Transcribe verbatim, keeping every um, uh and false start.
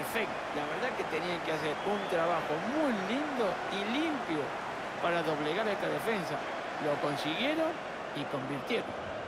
perfecto. La verdad que tenían que hacer un trabajo muy lindo y limpio para doblegar a esta defensa. Lo consiguieron y convirtieron.